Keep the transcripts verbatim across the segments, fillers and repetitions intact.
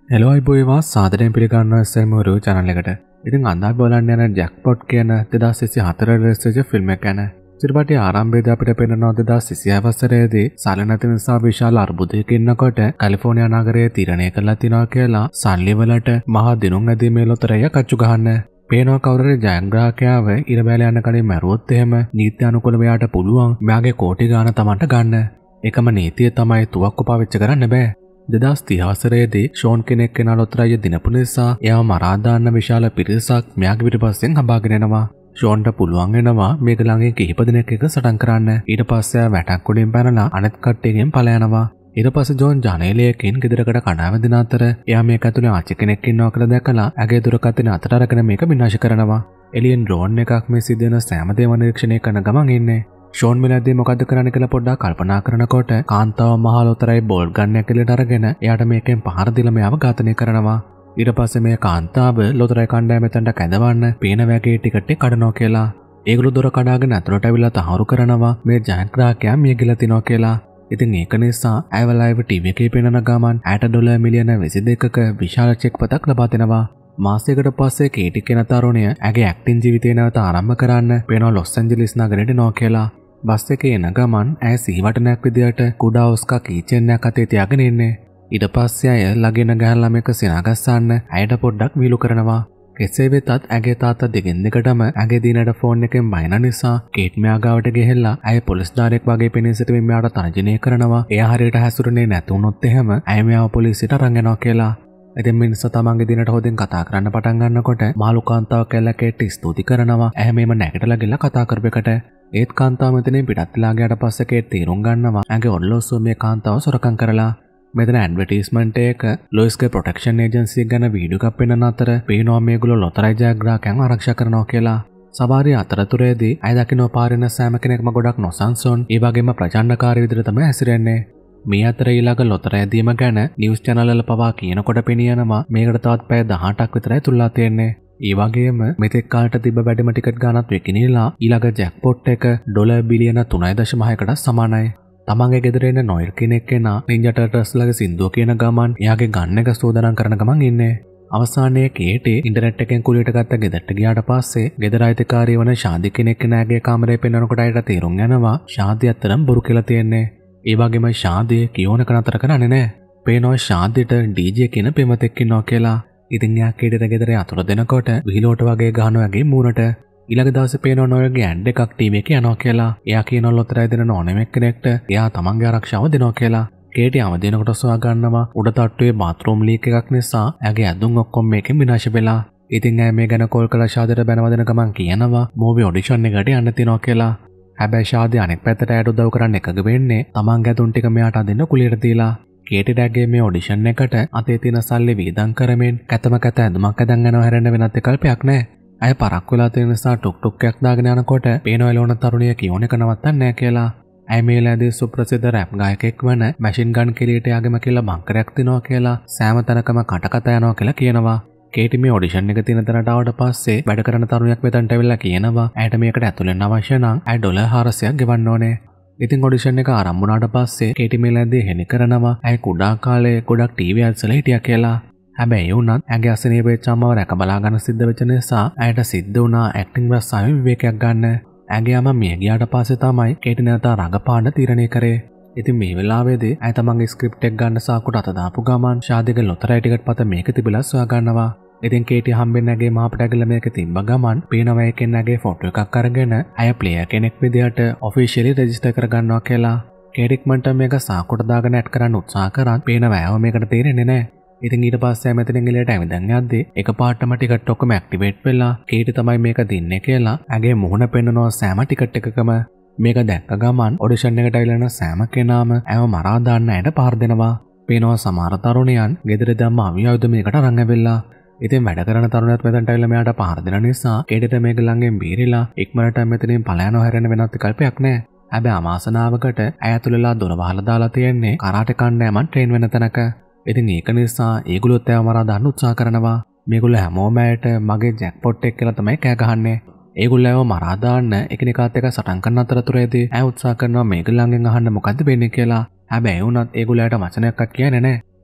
Hello අයිබෝයවා සාදරයෙන් පිළිගන්නවා එස්.එල් මොරු channel එකට. ඉතින් අද අපි බලන්න යන Jackpot කියන දෙදාස් විසිහතර රිලීස් වෙච්ච ෆිල්ම් එක ගැන. චිත්‍රපටයේ ආරම්භයේදී අපිට පේනවා දෙදාස් විසිහය වසරේදී සල්ලි නැති නිසා විශාල අර්බුදයක ඉන්නකොට කැලිෆෝනියා නගරයේ තීරණය කළා තිනවා කියලා සල්ලි වලට මහා දිනුම් ඇදීමේ ලොතරැය කච්චු ගහන්න. පේනවා කවුරුරේ ජයග්‍රාහකයාව ඉර බැල යන කලින් මැරුවොත් එහෙම නීති අනුකූල මෙයාට පුළුවන් මෙයාගේ කෝටි ගාණ Tamanට ගන්න. එකම නීතිය තමයි තුවක්කු පාවිච්චි කරන්න බෑ. දෙදාස් තිහ වසරේදී ෂෝන් කෙනෙක් කෙනා ලොතරැය දිනපු නිසා එයාව මරා දාන්න විශාල පිරිසක් මෙයාගේ පිටපස්සෙන් හඹාගෙන එනවා. ෂෝන්ට පුළුවන් වෙනවා මේක ළඟින් කිහිප දිනක එක සටන් කරන්න. ඊට පස්සේ වැටක් උඩින් පැනලා අනෙත් කට්ටියගෙන් පලා යනවා. ඊට පස්සේ ජෝන් ජනේලයකින් ගෙදරකට කඩාවැදින අතර එයා මේක ඇතුලේ ආච්චි කෙනෙක් ඉන්නවා කියලා දැකලා ඇගේ දුරකථන අතට අරගෙන මේක විනාශ කරනවා. එලියෙන් ඩ්‍රෝන් එකක් මේ සිදුවෙන සෑම දේම නිරීක්ෂණය කරන ගමන් ඉන්නේ. ෂෝන් මෙලදී මොකද්ද කරන්න කියලා පොඩ්ඩක් කල්පනා කරනකොට කාන්තාව මහා ලොතරැයි බෝල් ගන්න එකලට අරගෙන එයාට මේකෙන් පහර දීලා මෙයාව ඝාතනය කරනවා. ඊට පස්සේ මේ කාන්තාව ලොතරැයි කණ්ඩායම මෙතනට කැඳවන්න පේන වැගේ ටිකට් එක කඩනවා කියලා. ඒගොල්ලෝ දොර කඩාගෙන ඇතුළට ඇවිල්ලා තහවුරු කරනවා මේ ජයග්‍රාහකයා මිය ගිලා තිනවා කියලා. ඉතින් ඒක නිසා ඇව ලයිව් ටීවී එකේ පෙනෙන ගමන් ඇයට ඩොලර් මිලියන විසි දෙකක විශාල චෙක් පතක් ලබා දෙනවා. මාසයකට පස්සේ කේටි කියන තරුණිය ඇගේ ඇක්ටිං ජීවිතය නැවත ආරම්භ කරන්න පේනවා ලොස් ඇන්ජලිස් නගරයට එනවා කියලා. බස් එකේ එන ගමන් ඇය සිහිවටනයක් විදියට කුඩා ඔස්කා කීචෙන් එකක් අතේ තියාගෙන ඉන්නේ. ඊට පස්සේ අය ළඟින ගහලා මේක සිනාගස්සන්න ඇයට පොඩ්ඩක් විලු කරනවා. කෙසේ වෙතත් ඇගේ තාත්තා දෙකින් දෙකටම ඇගේ දිනට ෆෝන් එකෙන් බයින නිසා කේට් මෙයා ගාවට ගෙහෙල්ලා ඇය පොලිස් ධාරියෙක් වගේ පෙනී සිටමින් මෙයාට තර්ජනය කරනවා. එයා හරියට හැසිරුනේ නැතුනොත් එහෙම ඇය මෙයාව පොලිසියට අරන් යනවා කියලා. ඉතින් මිනිස්සු තමන්ගේ දිනට හොදින් කතා කරන්න පටන් ගන්නකොට මාළු කාන්තාව කියලා කේට් ස්තුති කරනවා. ඇය මේම නැගිටලා ගිහලා කතා කරපෙකට ඒත් කාන්තාව මෙතනින් පිටත් වෙලා ගියාට පස්සේ කේට් තීරුම් ගන්නවා ඇගේ ඔරලෝසුව මේ කාන්තාව සොරකම් කරලා. මෙතන ඇඩ්වර්ටයිස්මන්ට් එක ලොයිස්ගේ ප්‍රොටෙක්ෂන් ඒජන්සි එක ගැන වීඩියෝ එකක් පෙන්වන අතර පේනවා මේගොල්ලෝ ලොතරැයි ජයග්‍රාහකයන් ආරක්ෂා කරනවා කියලා. සවාරිය අතරතුරේදී අය දකින්න පාරින සෑම කෙනෙක්ම ගොඩක් නොසන්සුන් ඒ වගේම ප්‍රචණ්ඩකාරී විදිහට තමයි හැසිරෙන්නේ. මේ අතර ඊළඟ ලොතරැයි දීම ගැන නිවුස් channel වල පවා කියනකොට පෙනියනවා මේකට තවත් පැය දහඅටක් විතරයි තුල්ලා තියෙන්නේ. ඒ වගේම මෙතෙක් කාලට තිබ්බ වැඩිම ටිකට් ගානත් විකිණීලා ඊළඟ ජැක්පොට් එක ඩොලර් බිලියන තුනයි දශම හයකට සමානයි. තමන්ගේ ගෙදර එන නොයල් කෙනෙක් කෙනා නින්ජා ටර්ටල්ස්ලගේ සින්දුව කියන ගමන් එයාගේ ගන්න එක සෝදනම් කරන ගමන් ඉන්නේ. අවසානයේ කේටි ඉන්ටර්නෙට් එකෙන් කුලියට ගත්ත ගෙදරට ගියාට පස්සේ ගෙදර අයිතිකාරී වන ශාන්ති කෙනෙක් කෙනාගේ කාමරේ පෙන්නනකොට අයට තීරුම් යනවා ශාන්ති අතරම බොරු කියලා තියෙන්නේ. ඒ වගේම ශාන්ති කියෝනක නතර කරන්නේ නැහැ. පේනවා ශාන්තිට ඩීජේ කියන පෙමතෙක් ඉන්නවා කියලා. ඉතින් එයා කේටිට ගෙදර අතුරු දෙනකොට විහිලෝට වගේ ගහනවා වගේ මූණට. ඊළඟ දවසේ පේනවා නොයල්ගේ ඇඩ් එකක් ටීවී එකේ යනවා කියලා. එයා කියනවා ලොතරැයි දෙන ඕනෙම කෙනෙක්ට එයා තමන්ගේ ආරක්ෂාව දෙනවා කියලා. කේටි ආව දෙනකොට සොයා ගන්නවා උඩ තට්ටුවේ බාත්රූම් ලීක් එකක් නිසා එයාගේ ඇඳුම් ඔක්කොම මේකෙන් විනාශ වෙලා. ඉතින් ඇය මේ ගැන කෝල් කළා ශාදිට බැනවදෙන ගමන් කියනවා මූවි ඔඩිෂන් එකට යන්න තියනවා කියලා. හැබැයි ශාදි අනෙක් පැත්තට ඇයට උදව් කරන්න එකග වෙන්නේ තමන්ගේ ඇඳුම් ටික මෙයාට අදින්න කුලියට දීලා. කේටිටගේ මේ ඔඩිෂන් එකට අතේ තියෙන සල්ලි වීදම් කරමින් කැතම කැත ඇඳුමක් අදන් යනවා හැරෙන්න වෙනත් විකල්පයක් නැහැ. අය පරක් වෙලා තියෙන නිසා ටුක් ටුක් එකක් දාගෙන යනකොට පේනවා එළවන තරුණිය කියෝන එක නවත්තන්නේ නැහැ කියලා. ඇය මේ ලෑදී සුප්‍රසිද්ධ රැප් ගායකයෙක් වන මැෂින් ගන් කෙලියට යාගෙම කියලා බංකරයක් තිනවා කියලා සෑම තැනකම කටකතා යනවා කියලා කියනවා. කේටි මේ ඔඩිෂන් එක තියෙන තැනට ආවට පස්සේ වැඩ කරන තරුණියක් මෙතනට ඇවිල්ලා කියනවා ඇයට මේකට ඇතුල් වෙන්න අවශ්‍ය නම් ඇය ඩොලර් හාරසියක් ගෙවන්න ඕනේ. ඉතින් ඔඩිෂන් එක ආරම්භ වුණාට පස්සේ කේටි මේ ලෑදී හෙලි කරනවා ඇය කුඩා කාලේ ගොඩක් ටීවී ඇඩ්ස් වල හිටියා කියලා. හැබැයි ඒ වුණත් ඇගේ අසනීප වෙච්ච අම්මව රැක බලා ගන්න සිද්ධ වෙච්ච නිසා ඇයට සිද්ධ වුණා ඇක්ටිං රසාවෙන් විවේකයක් ගන්න. ඇගේ අම්මා මිය ගියාට පස්සේ තමයි කේටි නැවත රඟපාන්න තීරණය කරේ. ඉතින් මේ වෙලාවේදී ඇය තමන්ගේ ස්ක්‍රිප්ට් එක ගන්න සාකුට අත දාපු ගමන් ශාදිගේ ලොතරැයි ටිකට් පත මේක තිබිලා සොයා ගන්නවා. ඉතින් කේටි හම්බෙන්නේ ඇගේ මාපට ඇගිල්ල මේක තිබ්බ ගමන් පේනවා එකෙන් ඇගේ ෆොටෝ එකක් අරගෙන ඇය ප්ලේයර් කෙනෙක් විදියට ඔෆිෂියලි රෙජිස්ටර් කරගන්නවා කියලා. කේටික්මන්ට මේක සාකුට දාගෙන ඇඩ් කරන්න උත්සාහ කරත් පේනවා ඇව මේකට තේරෙන්නේ නැහැ. ඉතින් ඊට පස්සේ මෙතනින් එළියට ඇවිදන් යද්දී එකපාරටම ටිකට් ඔක්කොම ඇක්ටිවේට් වෙලා කේටි තමයි මේක දින්නේ කියලා ඇගේ මුහුණ පෙන්නනවා සෑම ටිකට් එකකම. මේක දැක්ක ගමන් ඔඩිෂන් එකට ඇවිල්ලා යන සෑම කෙනාම ඇව මරා දාන්න ඇයට පහර දෙනවා. පේනවා සමහර තරුණයන් ගෙදර දැම්ම අවියායුධ මේකට අරන් ඇවිල්ලා. ඉතින් වැඩ කරන තරුණයත් මෙතනට ඇවිල්ලා මෙයාට පහර දෙන නිසා කේටිට මේක ළඟෙන් බීරිලා ඉක්මනට මෙතනින් පලායනවා හැරෙන්න වෙනත් විකල්පයක් නැහැ. හැබැයි අමාසනාවකට ඇය ඇතුළේලා දොර වහලා දාලා තියෙන්නේ කරාටේ කණ්ඩායමක් ට්‍රේන් වෙන තැනක. ඉතින් ඒක නිසා ඒගොල්ලොත් ඇව මරා දාන්න උත්සාහ කරනවා. මේගොල්ලෝ හැමෝම ඇයට මගේ ජැක්පොට් එක කියලා තමයි කෑ ගහන්නේ. ඒගොල්ලෝ ඇව මරා දාන්න එකිනෙකාත් එක්ක සටන් කරන අතරතුරේදී ඇය උත්සාහ කරනවා මේගොල්ලන්ගෙන් අහන්න මොකද්ද වෙන්නේ කියලා. හැබැයි වුණත් ඒගොල්ලන්ට වචනයක්වත් කියන්නේ නැහැ.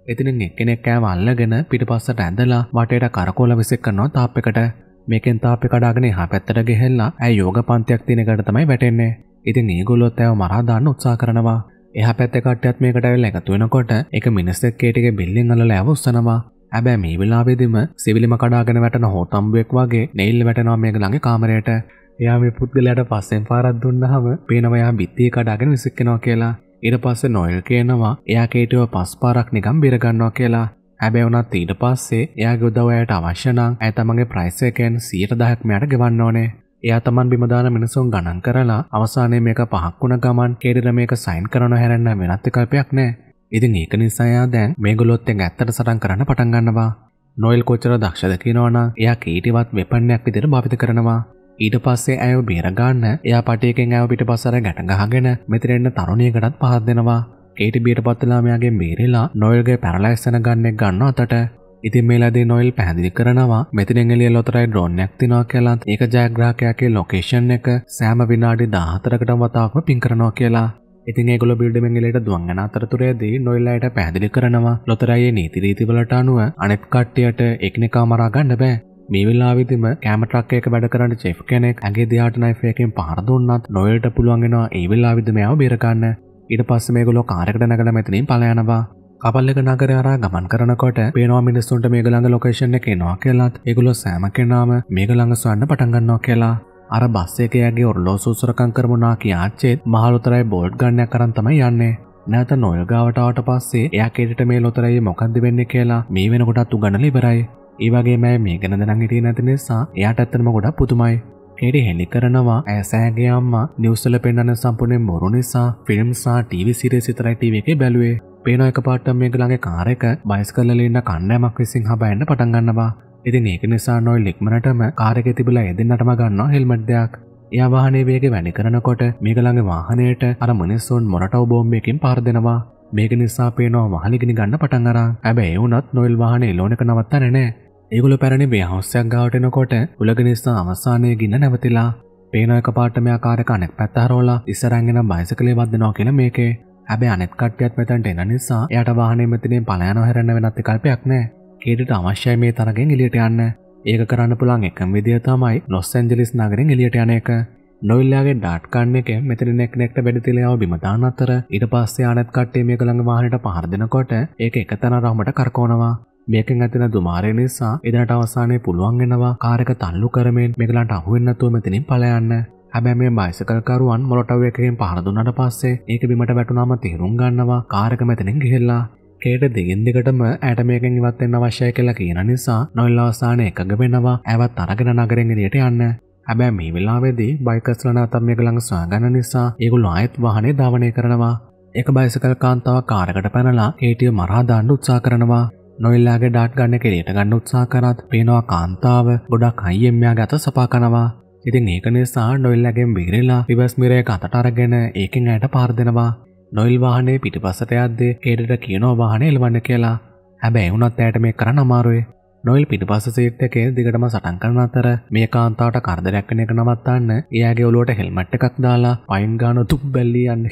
ඉතින් එක්කෙනෙක් කෑම අල්ලගෙන පිටිපස්සට ඇඳලා වටේට කරකෝල විසික් කරනවා තාප් එකට. මේකෙන් තාප් එක කඩාගෙන එහා පැත්තට ගෙහෙල්ලා ඇයි යෝග පන්තියක් තියෙන එකට තමයි වැටෙන්නේ. ඉතින් ඒගොල්ලොත් ඇව මරා දාන්න උත්සාහ කරනවා. එහා පැත්තේ කට්ටියත් මේකට ඇවිල්ලා එකතු වෙනකොට එක මිනිස්සෙක් කේටිගේ බිල්ඩින් අල්ලලා ඇව උස්සනවා. හැබැයි මේ වෙලාවෙදිම සිවිලිම කඩාගෙන වැටෙන හොතම්බුවෙක් වගේ නෙයිල් වැටෙනවා මේක ළඟේ කාමරයට. එයා මේ පුද්ගලයාට පස්සෙන් පාරක් දුන්නාම පේනවා එයා බිත්තිය කඩාගෙන විසික්කනවා කියලා. ඊට පස්සේ නොයල් කියනවා එයා කේටිව පස් පාරක් නිකන් බිර ගන්නවා කියලා. හැබැයි උනත් ඊට පස්සේ එයාගේ උදව් එයාට අවශ්‍ය නම් ඇය තමන්ගේ ප්‍රයිස් එකෙන් සියයට දහයක් මෙයාට ගෙවන්න ඕනේ. එයා තමන් බිම දාන මිනිසුන් ගණන් කරලා අවසානයේ මේක පහක් වුණ ගමන් කේටිට මේක සයින් කරනවා හැරෙන්න වෙනත් විකල්පයක් නැහැ. ඉතින් ඒක නිසා එයා දැන් මේගොල්ලොත් එක්ක ඇත්තට සටන් කරන්න පටන් ගන්නවා. නොයල් කොච්චර දක්ෂද කියනවනම් එයා කීටිවත් වෙපන්නයක් විදිහට භාවිත කරනවා. ඊට පස්සේ ඇයව බේර ගන්න එයා පටියකින් ඇයව පිටපස්සට ගැට ගහගෙන මෙතන එන්න තරුණියකටත් පහත් දෙනවා. කේටි බීරපත් වෙලා මෙයාගෙන් බේරිලා නොයල්ගේ පැරලයිස් වෙන ගන්නෙක් ගන්නවා අතට. ඉතින් මේලාදී නොයල් පැහැදිලි කරනවා මෙතනින් එළිය ලොතරයි ඩ්‍රෝන් එකක් තියනවා කියලා. ඒක ජයග්‍රාහකයාගේ ලොකේෂන් එක සෑම විනාඩි දාහතරකට වතාවක්ම පින් කරනවා කියලා. ඉතින් ඒගොල්ලෝ බිල්ඩින්ගෙන් එළියට දුවන් යන අතරතුරේදී නොයල්ලාට පැහැදිලි කරනවා ලොතරයියේ නීති රීති වලට අනුව අනෙත් කට්ටියට එකිනෙකා මරා ගන්න බෑ. මේ වෙලාවෙදිම කැම ට්‍රක් එක වැඩ කරන චෙෆ් කෙනෙක් ඇගේ දිහාට නයිෆ් එකකින් පහර දුන්නත් නොයල්ට පුළුවන් වෙනවා ඒ වෙලාවෙදිම එයාව බේර ගන්න. ඊට පස්සේ මේගොල්ලෝ කාර් එකට නැගලා මෙතනින් පලා යනවා. කපල් එක නගරය හරහා ගමන් කරනකොට පේනවා මිනිස්සුන්ට මේක ළඟ ලොකේෂන් එක එනවා කියලාත් ඒගොල්ලෝ සෑම කෙනාම මේක ළඟ සොයන්න පටන් ගන්නවා කියලා. අර බස් එකේ යගේ ඔරලෝසු සුරකම් කරමු නා කියාච්චෙත් මහලොතරයි බෝල්ට් ගන්නයක් අරන් තමයි යන්නේ. නැවත නොයල් ගාවට ආවට පස්සේ එයා කේටට මේ ලොතරයි මොකද්ද වෙන්නේ කියලා මේ වෙනකොටත් උගන්නලා ඉවරයි. ඒ වගේම මේ ගැන දැනන් හිටියේ නැති නිසා එයාට ඇත්තටම ගොඩක් පුදුමයි. කේටි හෙලි කරනවා ඇසෑගේ අම්මා නිවුස් වල පෙන්නන සම්පූර්ණ බොරු නිසා ෆිල්ම් සහ ටීවී සීරීස් විතරයි ටීවී එකේ බැලුවේ. පේන එකපාරට මේක ළඟේ කාර් එක බයිසිකල් වල ඉන්න කණ්ඩායමක් විසින් හබයන්න පටන් ගන්නවා. ඉතින් ඒක නිසා නොයල් ඉක්මනටම කාර් එකේ තිබිලා එදින්නටම ගන්නවා හෙල්මට් දෙයක්. එයා වාහනේ වේගය වැඩි කරනකොට මේක ළඟේ වාහනයට අර මිනිස්සුන් මොරටව් බෝම්බයකින් පාර දෙනවා. මේක නිසා පේනවා වහලි ගිනි ගන්න පටන් අරන්. හැබැයි ඒ වුණත් නොයල් වාහනේ එලෝන එක නවත්තන්නේ නැහැ. ඒගොල්ලෝ පැරණි වෙහවුස් එකක් ගාවට එනකොට උලග නිසා අවසානයේ ගින්න නැවතිලා. පේන එකපාරට මෙයා කාර් එක අනෙක් පැත්ත හරවලා ඉස්සරහින් එන බයිසිකලේ වදිනවා කියලා මේකේ. හැබැයි අනෙත් කට්ටියත් මෙතනට එන නිසා එයාට වාහනේ මෙතනින් පලා යනවා හැරෙන්න වෙනත් විකල්පයක් නැහැ. කේටට අවශ්‍යයි මේ තරගෙන් එළියට යන්න. ඒක කරන්න පුළුවන් එකම විදිය තමයි ලොස් ඇන්ජලිස් නගරෙන් එළියට යන එක. නොයිල්ලාගේ ඩාට් ගන්න එක මෙතනින් එක්නෙක්ට බෙඩ තියලා යව බිම දාන අතර ඊට පස්සේ ආනත් කට්ටිය මේක ළඟ වාහනේට පහර දෙනකොට ඒක එකතන රහමට කරකවනවා. මේකෙන් ඇතින දුමාරය නිසා එදට අවසානයේ පුළුවන් වෙනවා කාර් එක තල්ලු කරමින් මේගලන්ට අහු වෙන්නේ නැතුව මෙතනින් පලා යන්න. හැබැයි මේ බයිසිකල් කරුවන් මොලොටව් එකකින් පහර දුන්නාට පස්සේ ඒක බිමට වැටුනාම තීරුම් ගන්නවා කාර් එක මෙතනින් ගිහිල්ලා. කේට දෙකින් දෙකටම ඇයට මේකෙන් ඉවත් වෙන්න අවශ්‍යයි කියලා කියන නිසා නොයිල් අවසානයේ එකග වෙනවා ඇවත් අරගෙන නගරෙන් එළියට යන්න. හැබැයි මේ වෙලාවේදී බයිකර්ස්ලා නැවත මේක ළඟ සොයාගන්න නිසා ඒගොල්ලෝ ආයෙත් වාහනේ ධාවනය කරනවා. ඒක බයිසිකල් කාන්තාව කාර් එකට පැනලා කේටිය මරා දාන්න උත්සාහ කරනවා. නොයිල්ලාගේ ඩාට් ගන්න එක එළියට ගන්න උත්සාහ කරත් පේනවා කාන්තාව ගොඩක් හයියෙන් මෙයාගේ අත සපා කරනවා. ඉතින් ඒක නිසා නොයිල්ලාගෙන් බේරිලා රිවර්ස් මිරර් එක අතට අරගෙන ඒකෙන් ඇයට පාර දෙනවා. නොයිල් වාහනේ පිටිපස්සට යද්දී කේටට කියනවා වාහනේ එලවන්න කියලා. හැබැයි උනත් ඇයට මේක කරන්න අමාරුයි. නොයිල් පිටිපස්ස සීට් එකේ දිගටම සටන් කරන අතර මේ කාන්තාවට කරදරයක් වෙන එක නවත්තන්න එයාගේ ඔලුවට හෙල්මට් එකක් දාලා පයින් ගාන තුක් බැල්ලි යන්නේ.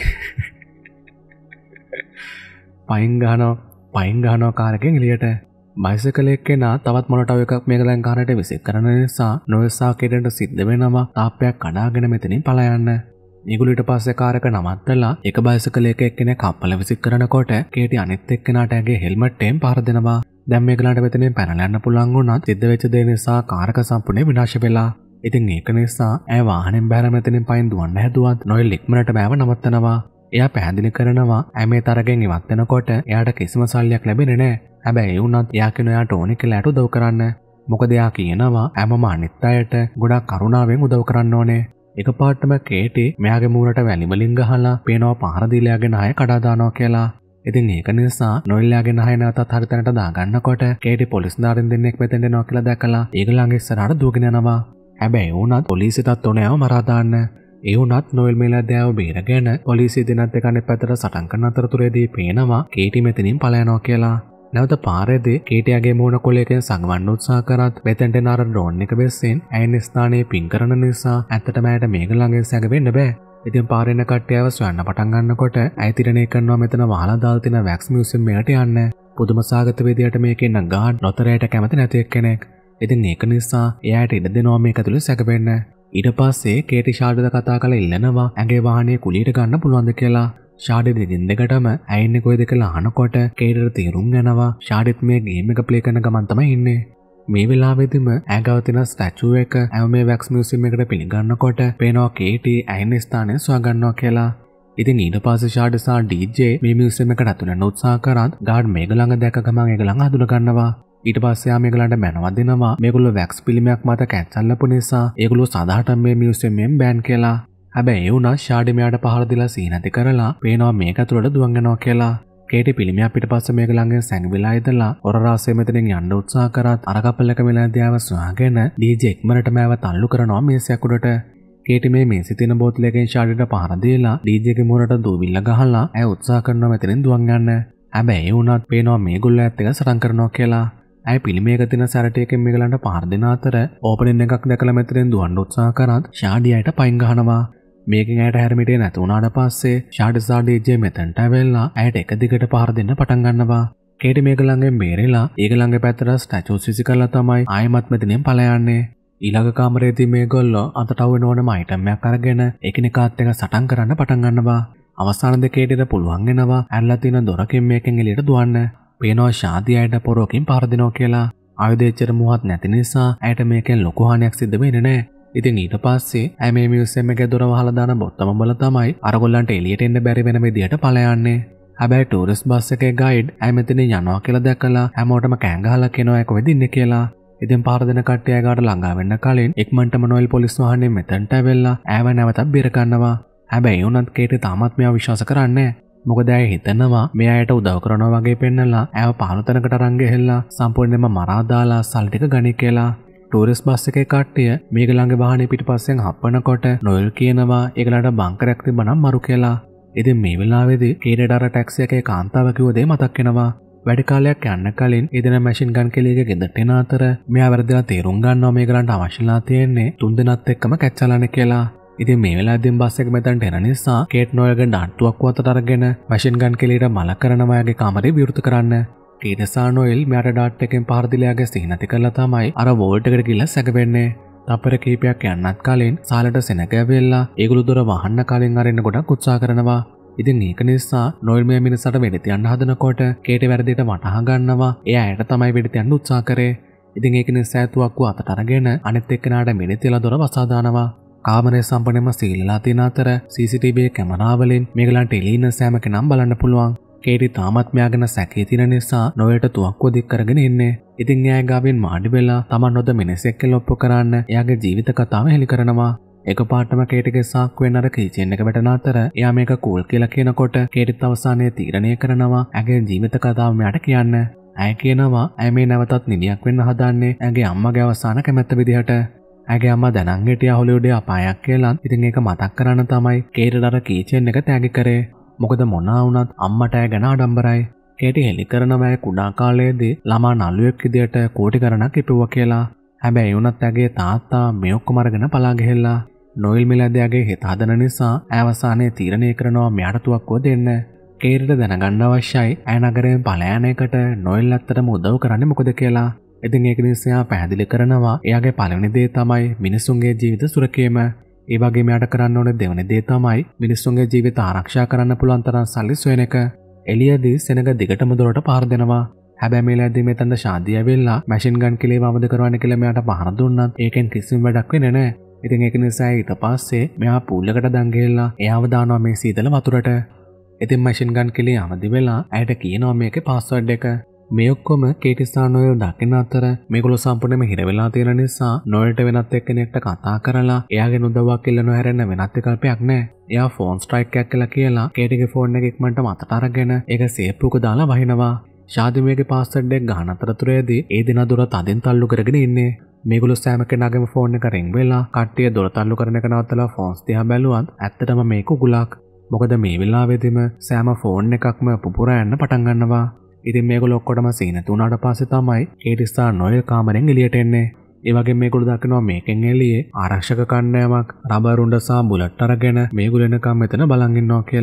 පයින් ගානවා පයින් ගහනවා කාර් එකෙන් එළියට. බයිසිකල් එක්කෙනා තවත් මොනටව එකක් මේක දැන් කාරට විසික් කරන නිසා නොයල්සා කේටට සිද්ධ වෙනවා තාප්පයක් කඩාගෙන මෙතනින් පලා යන්න. ඒගොල්ලෝ ඊට පස්සේ කාර් එක නවත්තලා එක බයිසිකල් එක එක්කෙනෙක් කප්පල විසික් කරනකොට කේටි අනිත් එක්කෙනාට ඇගේ හෙල්මට් එකෙන් පාර දෙනවා. දැන් මේගලන්ට මෙතනින් පැනලා යන්න පුළුවන් වුණත් සිද්ධ වෙච්ච දේ නිසා කාර් එක සම්පූර්ණයෙන් විනාශ වෙලා. ඉතින් ඒක නිසා ඇය වාහනෙන් බැහැර මෙතනින් පයින් දුවන්න හැදුවත් නොයල් ඉක්මනට බෑව නවත්තනවා. එයා පැහැදිලි කරනවා ඇය මේ තරගෙන් ඉවත් වෙනකොට එයාට කිසිම සල්ලියක් ලැබෙන්නේ නැහැ. හැබැයි ඒ වුණත් එයා කියන එයාට ඕනේ කියලා ඇට උදව් කරන්න. මොකද එයා කියනවා හැමම අනිත් අයට ගොඩක් කරුණාවෙන් උදව් කරන්න ඕනේ. එකපාරටම කේටි මෙයාගේ මූණට වැලි වලින් ගහලා පේනවා පහර දීලා යාගේ නහය කඩා දානවා කියලා. ඉතින් ඒක නිසා නොයිල්ලාගේ නහය නැවතත් හරි තැනට දාගන්නකොට කේටි පොලිස් දාරින් දෙන්නෙක් මෙතෙන්ට එනවා කියලා දැකලා ඒගොල්ලන්ගේ ඉස්සරහට දුවගෙන යනවා. හැබැයි ඒ වුණත් පොලිසියටත් ඕනේ යව මරා දාන්න. ඒ වුණත් නොයිල් මේලා දැව බේරගෙන පොලිසිය දෙනත් එක අනෙක් පැත්තට සටන් කරන අතරතුරේදී පේනවා කේටි මෙතනින් පලා යනවා කියලා. නැවත පාරේදී කේටියාගේ මූණ කොලයකින් සංගවන්න උත්සාහ කරත් මෙතෙන්ට එන අර ඩ්‍රෝන් එක බෙස්සෙන් ඇයින් ස්ථානයේ පින් කරන නිසා ඇත්තටම ඇයට මේක ළඟින් සැඟවෙන්න බෑ. ඉතින් පාරේ යන කට්ටියව සොයන්න පටන් ගන්නකොට ඇය තිරණය කරනවා මෙතන වහලා දාලා තියෙන වැක්ස් මියුසියම් එකට යන්න. පුදුම සාගත විදියට මේකේ ඉන්න ගාඩ් ලොතරැයට කැමති නැති එක්කෙනෙක්. ඉතින් ඒක නිසා එයාට ඉඩ දෙනවා මේක ඇතුලේ සැකපෙන්න. ඊට පස්සේ කේටි ෂාඩ්ද කතා කරලා ඉල්ලනවා ඇගේ වාහනේ කුලියට ගන්න පුළුවන්ද කියලා. ෂාඩි දෙදින් දෙකටම ඇයින්නේ කොයිද කියලා අහනකොට කේටට තීරුම් යනවා ෂාඩිත් මේ ගේම් එක ප්ලේ කරන ගමන් තමයි ඉන්නේ. මේ වෙලාවෙදිම ඇගව තියෙන ස්ටැචු එක ඇව මේ වැක්ස් මියුසියම් එකට පිළිගන්නකොට පේනවා කේටි ඇයින්නේ ස්ථානය සොයාගන්නවා කියලා. ඉතින් ඊට පස්සේ ෂාඩ් සහ ඩීජේ මේ මියුසියම් එකට ඇතුළු වෙන්න උත්සාහ කරත් ගාඩ් මේක ළඟ දැක ගමන් ඒක ළඟ හඳුන ගන්නවා. ඊට පස්සේ ආ මේගොල්ලන්ට බැනවා දෙනවා මේගොල්ලෝ වැක්ස් පිළිමයක් මත කැන්සල්ලපු නිසා ඒගොල්ලෝ සදාටම මේ මියුසියම් එකෙන් බෑන් කියලා. හැබැයි ඒ වුණා ෂාඩි මෙයාට පහර දීලා සී නැති කරලා පේනවා මේක ඇතුළට දුවන් යනවා කියලා. කේටි පිළිමයක් පිටපස්සේ මේක ළඟින් සැඟවිලා ඉඳලා හොර රාසය මෙතනින් යන්න උත්සාහ කරත් අර කපල් එක මෙලන්දියාව සොයාගෙන ඩීජේ ඉක්මනටම ඇව තල්ලු කරනවා මේසයක් උඩට. කේටි මේ මේසෙ තියෙන බෝතලයකින් ෂාඩිට පහර දීලා ඩීජේගේ මුහුණට දූවිල්ල ගහලා ඇය උත්සාහ කරනවා මෙතනින් දුවන් යන්න. හැබැයි ඒ වුණත් පේනවා මේගොල්ලෝ ඇත්ත එක සටන් කරනවා කියලා. ඇය පිළිමයක තියෙන සැරටියකින් මේගලන්ට පහර දෙන අතර ඕපනින් එකක් දැකලා මෙතනින් දුවන්න උත්සාහ කරත් ෂාඩි අයට පයින් ගහනවා. මේකෙන් ඇයට හැරමිටියේ නැතු වුණාට පස්සේ ෂාඩි සහ ඩීජේ මෙතනට ඇවිල්ලා ඇයට එක දිගට පහර දෙන්න පටන් ගන්නවා. කේටි මේක ළඟෙන් බේරෙලා ඒක ළඟ පැත්තට ස්ටැචුස් විසි කරලා තමයි ආයෙමත් මෙතනින් පල යන්නේ. ඊළඟ කාමරේදී මේගොල්ලෝ අතට අවුන ඕනම අයිටම් එකක් අරගෙන එකිනෙකාත් එක්ක සටන් කරන්න පටන් ගන්නවා. අවසානයේ කේටිට පුළුවන් වෙනවා ඇරලා තියෙන දොරකින් මේකෙන් එළියට දුවන්න. පේනවා ෂාදි අයට පොරොකින් පහර දෙනවා කියලා. ආයුධ එච්චර මුවත් නැති නිසා ඇයට මේකෙන් ලොකු හානියක් සිද්ධ වෙන්නේ නැහැ. ඉතින් ඊට පස්සේ ඇය මේ මියුසියම් එකේ දොර වහලා දාන බොත්තම බල තමයි අරගොල්ලන්ට එළියට එන්න බැරි වෙන විදියට පල යන්නේ. හැබැයි ටූරිස්ට් බස් එකේ ගයිඩ් ඇය මෙතන යනවා කියලා දැකලා හැමෝටම කෑ ගහලා කියනවා ඇය කොහෙද ඉන්නේ කියලා. ඉතින් පාර දෙන කට්ටිය ගාට ළඟා වෙන්න කලින් ඉක්මනටම නොයිල් පොලිස් වාහනේ මෙතනට ඇවිල්ලා ඇයව නැවතත් බේර ගන්නවා. හැබැයි උනත් කේටි තාමත් මෙයා විශ්වාස කරන්නේ නැහැ. මොකද ඇය හිතනවා මේ අයට උදව් කරනවා වගේ පෙන්නලා ඇව පාළුතනකට අරන් ගිහලා සම්පූර්ණයෙන්ම මරා දාලා සල් ටික ගනි කියලා. ටූරිස්ට් බස් එකේ කට්ටිය මේගලන්ගේ වාහනේ පිටිපස්සෙන් හප්පනකොට නොයල් කියනවා ඒගලන්ට බංකරයක් තිබ්බනම් මරු කියලා. ඉතින් මේ වෙලාවේදී කේටට අර ටැක්සි එකේ කාන්තාව කිව්ව දේ මතක් වෙනවා. වැඩි කාලයක් යන්න කලින් ඉදින මැෂින් ගන් කෙලියක ගෙදරට එන අතර මෙයා වැරදිලා තේරුම් ගන්නවා මේගලන්ට අවශ්‍යලා තියෙන්නේ තුන් දෙනාත් එක්කම කැච්චලන්නේ කියලා. ඉතින් මේ වෙලාවේදී බස් එක මෙතනට එන නිසා කේට් නොයල්ගේ ඩාට්ටුවක් වතට අරගෙන මැෂින් ගන් කෙලියට මල කරනවා යාගේ කාමරේ විවෘත කරන්න. කීටසා නොයල් මෙයාට ඩාට් එකෙන් පහර දීලා යාගේ සිහි නැති කරලා තමයි අර වෝල්ට් එකට ගිහලා සැකපෙන්නේ. තප්පර කීපයක් යන්නත් කලින් සාලට සෙනග ඇවිල්ලා ඒගොල්ලෝ දොර වහන්න කලින් අරින්න ගොඩක් උත්සාහ කරනවා. ඉතින් ඒක නිසා නොයල් මේ මිනිස්සට වෙඩි තියන්න හදනකොට කේටි වැරදියට වටහා ගන්නවා එයා ඇයට තමයි වෙඩි තියන්න උත්සාහ කරේ. ඉතින් ඒක නිසා ඇතුවක් අතට අරගෙන අනිත් එක්කෙනාට මෙඩි තියලා දොර වසා දානවා. කාමරේ සම්පූර්ණයෙන්ම සීලලා තියෙන අතර සී සී ටී වී කැමරා වලින් මේගලන්ට එළින සෑම කෙනම් බලන්න පුළුවන්. කේටි තාමත් මෙයාගෙන සැකේ තියෙන නිසා නොයල්ට තුවක්කුව දික් කරගෙන ඉන්නේ. ඉතින් එයා ගාවෙන් මාඩි වෙලා තමන් හොද මිනිසෙක් කියලා ඔප්පු කරන්න එයාගේ ජීවිත කතාව හෙලි කරනවා. එකපාරටම කේටිගේ සාක්කුවෙන් අර කීචෙන් එක වැටෙන අතර එයා මේක කූල් කියලා කියනකොට කේටිත් අවසානයේ තීරණය කරනවා ඇගේ ජීවිත කතාව මෙයාට කියන්න. ඇය කියනවා ඇය මේ නැවතත් නිදියක් වෙන්න හදාන්නේ ඇගේ අම්මගේ අවසාන කැමැත්ත විදිහට. ඇගේ අම්මා දැනන් හිටියා හොලිවුඩේ අපායක් කියලා. ඉතින් ඒක මතක් කරන්න තමයි කේටිට අර කීචෙන් එක තෑගි කරේ. මොකද මොනවා වුණත් අම්මට ඇය ගැන ආඩම්බරයි. කේටි හෙලි කරනවා ඇය කුඩා කාලයේදී ළමා නළුවෙක් විදියට කෝටි ගණනක් ඉපුවා කියලා. හැබැයි වුණත් ඇගේ තාත්තා මේ ඔක්කොම අරගෙන පලා ගිහිල්ලා. නොයිල් මිලද්දයාගේ හිත හදන නිසා අවසානයේ තීරණය කරනවා මෙයාට තුවක්කුව දෙන්න. කේරිට දැනගන්න අවශ්‍යයි ඇය නගරයෙන් පලා යන එකට නොයිල් ඇත්තටම උදව් කරන්නේ මොකද කියලා. ඉතින් ඒක නිසා පැහැදිලි කරනවා එයාගේ පළවෙනි දේ තමයි මිනිසුන්ගේ ජීවිත සුරකීම. ඒ වගේම එයාට කරන්න ඕනේ දෙවෙනි දේ තමයි මිනිසුන්ගේ ජීවිත ආරක්ෂා කරන්න පුළුවන් තරම් සල්ලි සොයන එක. එළියදී සෙනග දිගටම දොරට පහර දෙනවා. හැබැයි මේලදී මෙතන ශාන්තිය ඇවිල්ලා මැෂින් ගන් කිලේ වමද කරවන්න කියලා මෙයාට පහර දුන්නත් ඒකෙන් කිසිම වැඩක් වෙන්නේ නැහැ. ඉතින් ඒක නිසා ඊට පස්සේ මෙයා පූල් එකට දන් ගෙල්ලා එයාව දානවා මේ සීතල වතුරට. ඉතින් මැෂින් ගන් කෙලිය අවදි වෙලා ඇයට කියනවා මේකේ පාස්වර්ඩ් එක. මේ ඔක්කොම කේටිස්සා නොයල් දකින අතර මේගොල්ලෝ සම්පූර්ණයෙන්ම හිර වෙලා තියෙන නිසා නොයල්ට වෙනත් එක්කෙනෙක්ට කතා කරලා එයාගෙන් උදව්වක් ඉල්ල නොහැරෙන්න වෙනත් විකල්පයක් නැහැ. එයා ෆෝන් ස්ට්‍රයික් එකක් කියලා කියලා කේටිගේ ෆෝන් එක ඉක්මනට මතට අරගෙන ඒක සේප්පුවක දාලා වහිනවා. ශාදිමේගේ පාස්වර්ඩ් එක ගහන අතරතුරේදී ඒ දින දොර තදින් තල්ලු කරගෙන ඉන්නේ. මේගොල්ලෝ සෑම කෙනාගේම ෆෝන් එක රින් වෙලා කට්ටිය දොර තල්ලු කරන එක නවත්තලා ෆෝන්ස් දිහා බැලුවත් ඇත්තටම මේක උගුලක්. මොකද මේ වෙලාවෙදිම සෑම ෆෝන් එකක්ම පුපුරා යන්න පටන් ගන්නවා. ඉතින් මේගොල්ලෝ ඔක්කොටම සීන තුනට පස්සේ තමයි කේටිස්සා නොයල් කාමරෙන් එළියට එන්නේ. ඒ වගේම මේගොල්ලෝ දකිනවා මේකෙන් එළියේ ආරක්ෂක කණ්ඩායමක් රබර් උණ්ඩ සහ බුලට් අරගෙන මේගොල්ලෝ එනකම් මෙතන බලන් ඉන්නවා කියලා.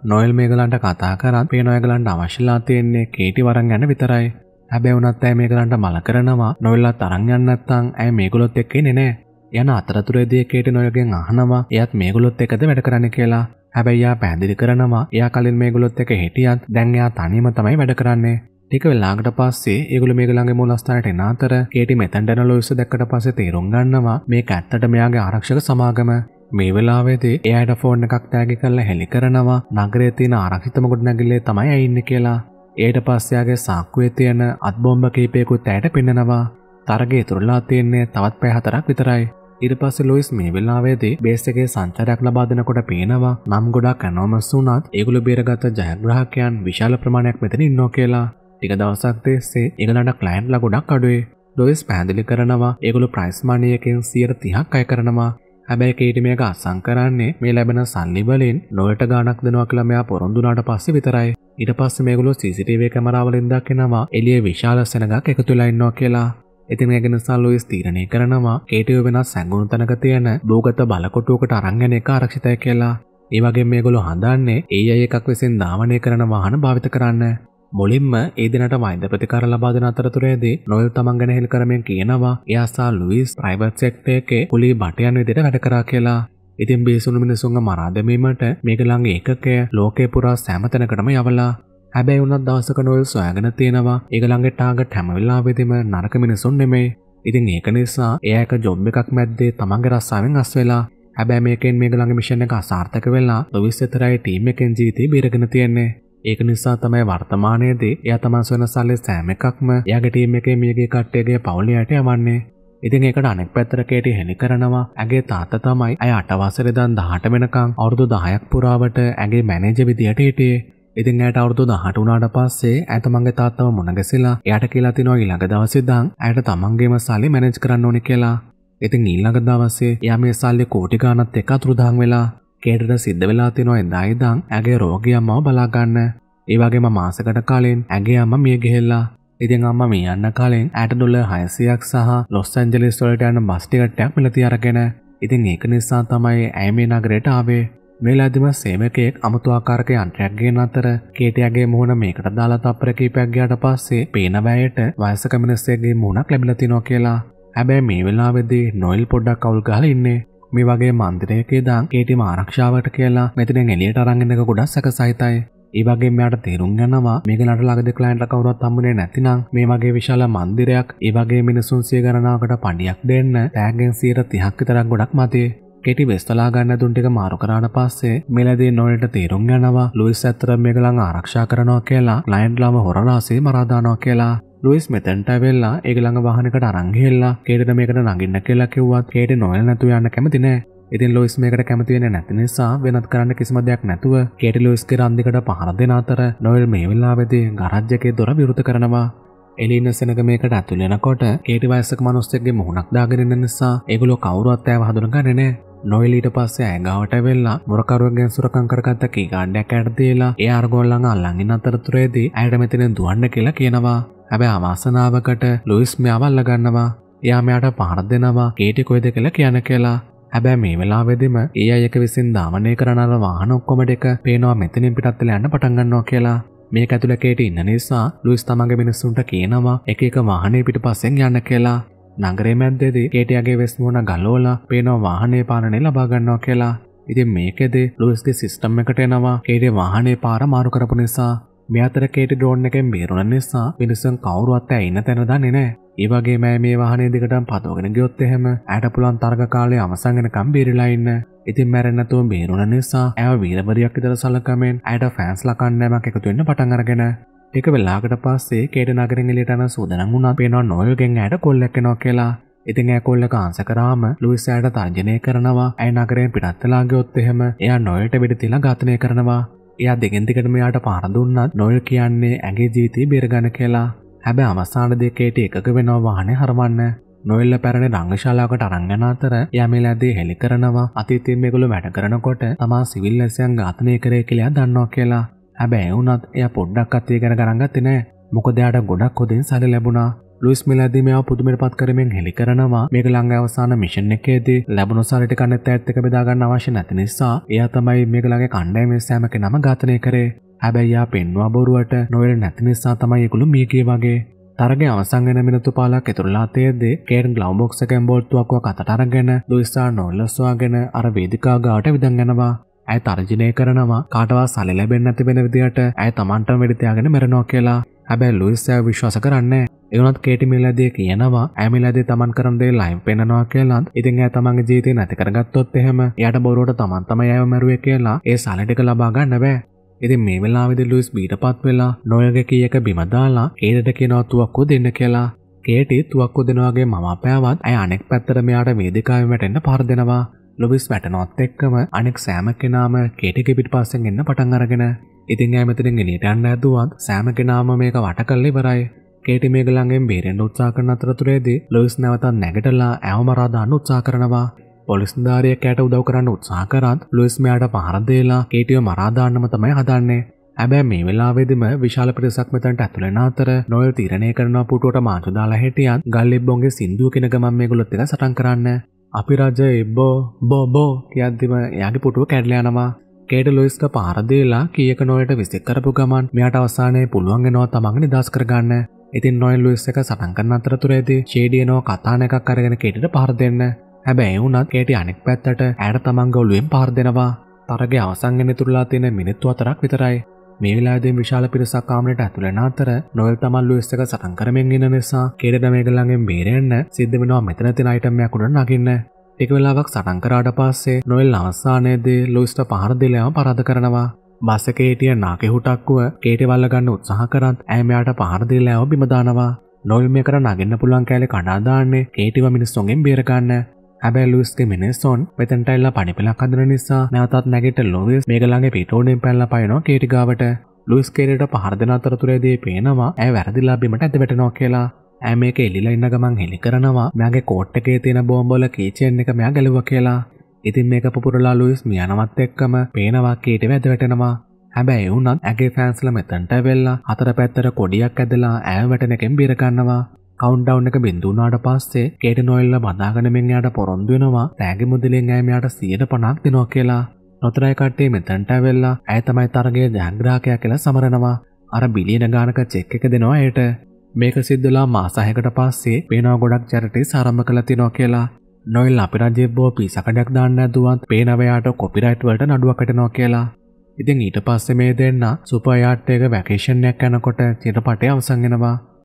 නොයල් මේගලන්ට කතා කරත් පේනවා ඒගලන්ට අවශ්‍යලා තියෙන්නේ කේටි වරන් යන විතරයි. හැබැයි උනත් ඇය මේගලන්ට මල කරනවා නොයල්ලත් අරන් යන්න නැත්නම් ඇය මේගොල්ලොත් එක්ක ඉන්නේ නැහැ. යන අතරතුරේදී කේටි නොයල්ගෙන් අහනවා එයාත් මේගොල්ලොත් එක්කද වැඩ කරන්නේ කියලා. හැබැයි එයා පැහැදිලි කරනවා එයා කලින් මේගොල්ලොත් එක්ක හිටියත් දැන් එයා තනියම තමයි වැඩ කරන්නේ. ටික වෙලාවකට පස්සේ ඒගොල්ලෝ මේගොල්ලන්ගේ මූලස්ථානට එන අතර කේටි මෙතෙන්ට එන ලොයිස් දැක්කට පස්සේ තේරුම් ගන්නවා මේක ඇත්තට මෙයාගේ ආරක්ෂක සමාගම. මේ වෙලාවේදී එයාට ෆෝන් එකක් තෑගි කරලා හෙලි කරනවා නගරයේ තියෙන ආරක්ෂිතම ගොඩනැගිල්ලේ තමයි ඇයි ඉන්නේ කියලා. ඊට පස්සේ යාගේ සාක්කුවේ තියෙන අත් බෝම්බ කීපයකුත් ඇයට පෙන්නනවා. තරගේ ඉතුරුලා තියෙන්නේ තවත් පැය හතරක් විතරයි. ඊට පස්සේ ලොයිස් මේ වෙලාවේදී බේස් එකේ සංචාරයක් ලබා දෙනකොට පේනවා නම් ගොඩක් ඇනෝමස් වුණත් ඒගොල්ලෝ බේරගත්ත ජයග්‍රාහකයන් විශාල ප්‍රමාණයක් මෙතන ඉන්නවා කියලා. ටික දවසක් තිස්සේ ඒගොල්ලන්ට ක්ලයන්ට්ලා ගොඩක් අඩුයි. ලොයිස් පැහැදිලි කරනවා ඒගොල්ලෝ ප්‍රයිස් මනි එකෙන් සියයට තිහක් අය කරනවා. හැබැයි කේටි මේක අසං කරන්නේ මේ ලැබෙන සල්ලි වලින් නොයට ගාණක් දෙනවා කියලා මෙයා පොරොන්දු වුණාට පස්සේ විතරයි. ඊට පස්සේ මේගොල්ලෝ සී සී ටී වී කැමරාවලින් දකිනවා එළියේ විශාල සෙනඟක් එකතු වෙලා ඉන්නවා කියලා. ඉතින් ඒක නිසා ලොයිස් තීරණය කරනවා කේටිව වෙනස් සැඟුණු තැනක තියෙන භූගත බලකොටුවකට අරන් යන එක ආරක්ෂිතයි කියලා. ඒ වගේම මේගොල්ලෝ හඳන්නේ ඒ අය එකක් විසින් ධාවනය කරන වාහන භාවිත කරන්න. මුලින්ම ඒ දිනට වෛද්‍ය ප්‍රතිකාර ලබා දෙන අතරතුරේදී නොයල් තමන් ගැන හෙළි කරමින් කියනවා එයා සහ ලුයිස් ප්‍රයිවට් සෙක්ටර් එකේ කුලී බටයන් විදිහට වැඩ කරා කියලා. ඉතින් බේසුණු මිනිසුන්ව මරා දැමීමට මේගොල්ලන්ගේ ඒකකය ලෝකේ පුරා සෑම තැනකටම යවලා. හැබැයි උනත් දවසක නොයල් සොයාගෙන තියෙනවා ඒගොල්ලන්ගේ ටාගට් හැම වෙලාවෙදිම නරක මිනිසුන් නෙමෙයි. ඉතින් ඒක නිසා එයා එක ජොබ් එකක් මැද්දේ තමන්ගේ රස්සාවෙන් අස් වෙලා. හැබැයි මේකෙන් මේගොල්ලන්ගේ මිෂන් එක අසාර්ථක වෙලා ලුයිස් විතරයි ටීම් එකෙන් ජීවිතේ බේරගෙන තියන්නේ. ඒක නිසා තමයි වර්තමානයේදී එයා තමන් සොයන සල්ලි සෑම එකක්ම එයාගේ ටීම් එකේ මියගේ කට්ටියගේ පවුලට යවන්නේ. ඉතින් ඒකට අනෙක් පැත්තට කේටි හෙලි කරනවා ඇගේ තාත්තා තමයි අය අට වසරේ ඉඳන් දහඅට වෙනකන් අවුරුදු දහයක් පුරාවට ඇගේ මැනේජර් විදියට හිටියේ. ඉතින් ඇයට අවුරුදු දහඅට වුණාට පස්සේ ඇය තමන්ගේ තාත්තව මුණ ගැසිලා එයාට කියලා තිනවා ඊළඟ දවසේ ඉඳන් ඇයට තමන්ගේම සල්ලි මැනේජ් කරන්න ඕනේ කියලා. ඉතින් ඊළඟ දවසේ එයා මේ සල්ලි කෝටි ගාණක් එක්ක අතුරුදහන් වෙලා කේටට සිද්ධ වෙලා තිනවා එදා ඉඳන් ඇගේ රෝගී අම්මව බලා ගන්න. ඒ වගේම මාසෙකට කලින් ඇගේ අම්මා මිය ගිහිල්ලා. ඉතින් අම්මා මිය යන්න කලින් ඇයට ඩොලර් හයසියයක් සහ ලොස් ඇන්ජලිස් වලට යන බස් ටිකට් මිලදී අරගෙන. ඉතින් ඒක නිසා තමයි ඇය මේ නගරයට ආවේ. මේ ලැබීම සේවකයෙක් අමුතු ආකාරක යන්ත්‍රයක් ගෙන අතර කේටියාගේ මුහුණ මේකට දාලා තප්පර කීපයක් ගියාට පස්සේ පේන වැයට වයසක මිනිස්සෙක්ගේ මුහුණක් ලැබිලා තිනවා කියලා. හැබැයි මේ වෙලාවේදී නොයිල් පොඩ්ඩක් අවුල් ගහලා ඉන්නේ. මේ වගේ මන්දිරයක ඉඳන් කේටිම ආරක්ෂාවට කියලා මෙතනින් එළියට අරන් එන එක ගොඩක් සැකසිතයි. ඒ වගේම මෙයාට තේරුම් ගන්නවා මේක නඩ ළඟදී ක්ලයන්ට්ලා කවුරුවත් හම්බුනේ නැතිනම් මේ වගේ විශාල මන්දිරයක් ඒ වගේ මිනිසුන් සිය ගණනාවකට පඩියක් දෙන්න තෑග්ගෙන් සියයට තිහක් විතරක් ගොඩක් මතේ. කේටි වෙස්තලා ගන්න දුන් ටික මාරු කරාට පස්සේ මෙලදී නොයල්ට තේරුම් ගන්නවා ලුයිස් ඇත්තට මේගලන් ආරක්ෂා කරනවා කියලා ක්ලයන්ට්ලාම හොරලාසේ මරා දානවා කියලා. ලුයිස් මෙතෙන්ට ඇවිල්ලා ඒගලඟ වාහනයකට අරන් ගිහිල්ලා කේටිට මේකට නගින්න කියලා කිව්වත් කේටි නොයල් නැතුව යන්න කැමති නෑ. ඉතින් ලොයිස් මේකට කැමති වෙන්නේ නැති නිසා වෙනත් කරන්න කිසිම දෙයක් නැතුව කේටි ලොයිස්ගේ රන්දිකට පහර දෙන අතර නොයල් මේ වෙලාවේදී ගරාජ් එකේ දොර විවෘත කරනවා. එලින සෙනග මේකට ඇතුල් වෙනකොට කේටි වයසක මිනිස්සෙක්ගේ මුහුණක් දාගෙන ඉන්න නිසා ඒගොල්ලෝ කවුරුවත් ඇව හඳුනගන්නේ නැහැ. නොයල් ඊට පස්සේ ඇය ගාවට ඇවිල්ලා මොරකරුවෙක්ගෙන් සුරකම් කරගත්ත කී කාඩ් එකක් ඇට දීලා ඒ අරගොල්ලන් අල්ලන් ඉන්න අතරතුරේදී ඇයට මෙතනින් දුවන්න කියලා කියනවා. හැබැයි අවාසනාවකට ලොයිස් මෙයාව අල්ල ගන්නවා. එයා මෙයාට පහර දෙනවා කේටි කොයිද කියලා කියන්න කියලා. හැබැයි මේ වෙලාවෙදිම ඒ අය එක විසින් දාමනය කරන අර වාහන ඔක්කොම ටික පේනවා මෙතනින් පිටත් වෙලා යන්න පටන් ගන්නවා කියලා. මේක ඇතුළේ කේටි ඉන්න නිසා ලුයිස් තමන්ගේ මිනිස්සුන්ට කියනවා එක එක වාහනේ පිටපස්සෙන් යන්න කියලා. නගරේ මැද්දේදී කේටියාගේ වෙස් මුහුණ ගලවලා පේනවා වාහනේ පාලනය ලබා ගන්නවා කියලා. ඉතින් මේකෙදී ලුයිස්ගේ සිස්ටම් එකට එනවා කේටි වාහනේ පාර මාරු කරපු නිසා. මේ අතර කේටි ඩ්‍රෝන් එකෙන් බේරුණ නිසා මිනිස්සුන් කවුරුවත් ඇයි ඉන්න තැන දන්නේ නැහැ. ඒ වගේම මේ වාහනේ දිගටම පදවගෙන ගියොත් එහෙම ඇයට පුළුවන් තරග කාලේ අවසන් වෙනකම් බේරිලා ඉන්න. ඉතින් මැරෙන්න නැතුව බේරුණ නිසා ඇව වීරවරියක් විතර සලකමින් ඇයට ෆෑන්ස්ලා කණ්ඩායමක් එකතු වෙන්න පටන් අරගෙන. ටික වෙලාවකට පස්සේ කේටි නගරෙන් එළියට යන සූදානම් වුණා. පේනවා නොයල්ගෙන් ඇයට කොල්ලෙක් එනවා කියලා. ඉතින් ඇය කොල්ලක ආන්සර් කරාම ලුයිස් ඇයට තර්ජනය කරනවා. ඇය නගරයෙන් පිටත් වෙලා ගියොත් එහෙම එයා නොයල්ට වෙඩි තියලා ඝාතනය කරනවා. එයා දෙගෙන් දිගට මෙයාට පාර දුන්නත් නොයල් කියන්නේ ඇගේ ජීවිතේ බේරගන්න කියලා. හැබැයි අවසානයේදී කේටි එකක වෙනවා වාහනේ හරවන්න. නොයල්ල පැරණි රංගශාලාවකට අරන් යන අතර එයා මේලාදී හෙලි කරනවා අතීතයේ මේගොල්ලෝ වැඩ කරනකොට තමා සිවිල් ලැසියන් ඝාතනය කරේ කියලා දන්නවා කියලා. හැබැයි වුණත් එයා පොඩ්ඩක් අතේ ගැන ගණන් ගත්තේ නැහැ. මොකද එයාට ගොඩක් හොදින් සල්ලි ලැබුණා. ලුයිස් මිලාදී මේව පුදුමයටපත් කරමින් හෙළි කරනවා මේක ළඟ අවසාන මිෂන් එකේදී ලැබුණු සල්ලි කන්නත් ඇත්ත එක බෙදා ගන්න අවශ්‍ය නැති නිසා එයා තමයි මේක ළඟ කණ්ඩායමේ සෑම කෙනාම ඝාතනය කරේ. හැබැයි යා පෙන්වා බොරුවට නොයෙල් නැති නිසා තමයි ඒගොල්ලෝ මිය ගියේ වගේ. තරගේ අවසන් වෙන මිනිත්තු පහලක් ඇතුළත තේද්දී කේරන් ග්ලව් බොක්ස් එකෙන් බෝල්තුවක් කතට අරගෙන ලුයිස්සා නොල්ලස් වගෙන අර වේදිකාව ගාවට විදන් යනවා. ඇය තර්ජනය කරනවා කාටවත් සල්ලි ලැබෙන්නේ නැති වෙන විදියට ඇය Tamanටම වෙඩි තියාගෙන මැරෙනවා කියලා. හැබැයි ලුයිස් ඇය විශ්වාස කරන්නේ ඒ වුණත් කේටි මිලාදී කියනවා ඇය මිලාදී Taman කරන දේ ලයිව් පෙන්නනවා කියලා. ඉතින් ඇය තමන්ගේ ජීවිතේ නැති කරගත්තොත් එහෙම එයාට බොරුවට Taman තමයි ඇයව මැරුවේ කියලා ඒ සල්ලි ටික ලබා ගන්න බෑ. ඉතින් මේ වෙලාවේදී ලුයිස් බීටපත් වෙලා නොයල්ගේ කීයක බිම දාලා කේටට කියනවා තුවක්කුව දෙන්න කියලා. කේටි තුවක්කුව දෙනවාගේ මම අපෑවත් ඇය අනෙක් පැත්තට මෙයාට වේදිකාවෙන් වැටෙන්න පාර දෙනවා. ලුයිස් වැටෙනවත් එක්කම අනෙක් සෑම කෙනාම කේටිගේ පිටපස්සෙන් එන්න පටන් අරගෙන. ඉතින් ඇය මෙතනින් එළියට යන්න ඇදුවත් සෑම කෙනාම මේක වට කරලා ඉවරයි. කේටි මේක ළඟෙන් බේරෙන්න උත්සාහ කරන අතරතුරේදී ලුයිස් නැවතත් නැගිටලා ඇව මරා දාන්න උත්සාහ කරනවා. පොලිස් නිලධාරියෙක් ඇයට උදව් කරන්න උත්සාහ කරත් ලුයිස් මෙයාට පහර දෙලා කේටිව මරා දාන්නම තමයි හදන්නේ. හැබැයි මේ වෙලාවෙදිම විශාල පිරිසක් මෙතනට ඇතුල් වෙන අතර නොයල් තීරණය කරනවා පුටුවට මාංචු දාලා හිටියත් ගල්ලිබ්බොන්ගේ සින්දුව කෙන ගමන් මේගොල්ලොත් එක සටන් කරන්න. අපි රජ ඉබ්බෝ බෝ බෝ කියද්දිම එයාගේ පුටුව කැඩලා යනවා. කේට ලුයිස්ට පහර දෙලා කීයක නොයල්ට විසික් කරපු ගමන් මෙයාට අවසානයේ පුළුවන් වෙනවා තමන්ගේ නිදාස් කරගන්න. ඉතින් නොයල් ලුයිස් එක සටන් කරන අතරතුරේදී ෂේඩි එනවා කතාන එකක් අරගෙන කේටට පහර දෙන්න. හැබැයි වුණත් කේටි අනෙක් පැත්තට ඇයට තමන්ගේ ඔළුවෙන් පහර දෙනවා. තරගේ අවසන් වෙන තුරුලා තියෙන මිනිත්තු හතරක් විතරයි. මේ වෙලාවේදී විශාල පිරිසක් කාමරයට ඇතුල් වෙන අතර නොයල් තමන් ලුයිස් එක සටන් කරමින් ඉන්න නිසා කේටට මේක ළඟෙන් බේරෙන්න සිද්ධ වෙනවා මෙතන තියෙන අයිටම් එකක් උඩ නගින්න. ටික වෙලාවක් සටන් කරාට පස්සේ නොයල් අවසානයේදී ලුයිස්ට පහර දෙලම පරාද කරනවා. බස් එකේ හිටිය නාකේ හුටක්කුව කේටි වල්ල ගන්න උත්සාහ කරත් ඇය මෙයාට පහර දෙලම බිම දානවා. නොයල් මේකට නගින්න පුළුවන් කැලේ කඩා දාන්නේ කේටිව මිනිස්සුන්ගෙන් බේර ගන්න. හැබැයි ලුයිස්ගේ මිනිස්සුන් මෙතනට ඇවිල්ලා පණිපෙලක් හදන නිසා නැවතත් නැගිට ලුයිස් මේක ළඟේ පිටෝඩෙන් පැනලා පයනවා කේටි ගාවට. ලුයිස් කේටිට පහර දෙන අතරතුරේදී පේනවා ඇය වැරදිලා බිමට ඇද වැටෙනවා කියලා. ඇය මේක එලිලා ඉන්න ගමන් හෙලි කරනවා මෙයාගේ කෝට් එකේ තියෙන බෝම්බ වල කීචේන් එක මෙයා ගැලුවා කියලා. ඉතින් මේක පුපුරලා ලුයිස් මියනවත් එක්කම පේනවා කේටිව ඇද වැටෙනවා. හැබැයි ඒ වුණත් ඇගේ ෆෑන්ස්ලා මෙතනට ඇවිල්ලා හතර පැත්තට කොඩියක් ඇදලා ඇය වැටෙන එකෙන් බේර ගන්නවා. කවුන්ට්ඩවුන් එක බින්දු වුණාට පස්සේ කේටි නොයල්ලා බදාගෙන මෙන් එයාට පොරොන්දු වෙනවා තෑගි මුදලෙන් ඇය මෙයාට සියයට පනහක් දෙනවා කියලා. නොතරයි කට්ටිය මෙතනට ඇවිල්ලා ඇය තමයි තරගයේ ජයග්‍රාහකයා කියලා සමරනවා. අර බිලියන ගානක චෙක් එක දෙනවා ඇයට. මේක සිද්ධලා මාස හයකට පස්සේ පේනවා ගොඩක් චැරිටිස් ආරම්භ කළා තිනවා කියලා. නොයල් අපි රජයේ බෝ පිසකඩයක් දාන්න ඇදුවත් පේනවා එයාට කොපිරයිට් වලට නඩුවක් කටනවා කියලා. ඉතින් ඊට පස්සේ මේ දෙන්න සුපර් යාට් එක වැකේෂන් එකක් යනකොට චිත්‍රපටය අවසන් වෙනවා.